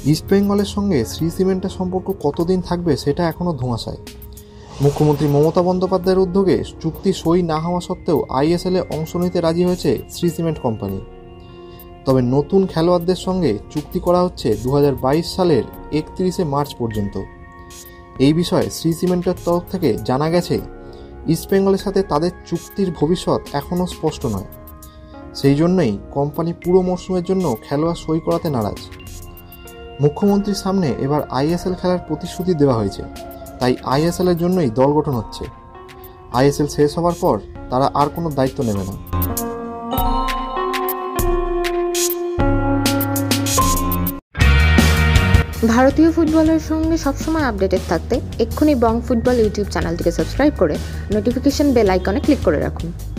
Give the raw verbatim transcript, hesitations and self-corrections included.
ইস্টবেঙ্গলের সঙ্গে শ্রী সিমেন্টের সম্পর্ক কতদিন থাকবে সেটা এখনও ধোঁয়াশায়। মুখ্যমন্ত্রী মমতা বন্দ্যোপাধ্যায়ের উদ্যোগে চুক্তি সই না হওয়া সত্ত্বেও আইএসএলে অংশ নিতে রাজি হয়েছে শ্রী সিমেন্ট কোম্পানি। তবে নতুন খেলোয়াড়দের সঙ্গে চুক্তি করা হচ্ছে দু হাজার বাইশ সালের একত্রিশে মার্চ পর্যন্ত। এই বিষয়ে শ্রী সিমেন্টের তরফ থেকে জানা গেছে, ইস্টবেঙ্গলের সাথে তাদের চুক্তির ভবিষ্যৎ এখনও স্পষ্ট নয়। সেই জন্যই কোম্পানি পুরো মরশুমের জন্য খেলোয়াড় সই করাতে নারাজ। মুখ্যমন্ত্রীর সামনে এবার আইএসএল খেলার প্রতিশ্রুতি দেওয়া হয়েছে, তাই আইএসএলের জন্যই দল গঠন হচ্ছে। আইএসএল শেষ হওয়ার পর তারা আর কোনো দায়িত্ব নেবে না। ভারতীয় ফুটবলের সঙ্গে সবসময় আপডেটেড থাকতে এক্ষুনি বং ফুটবল ইউটিউব চ্যানেলটিকে সাবস্ক্রাইব করে নোটিফিকেশন বেল আইকনে ক্লিক করে রাখুন।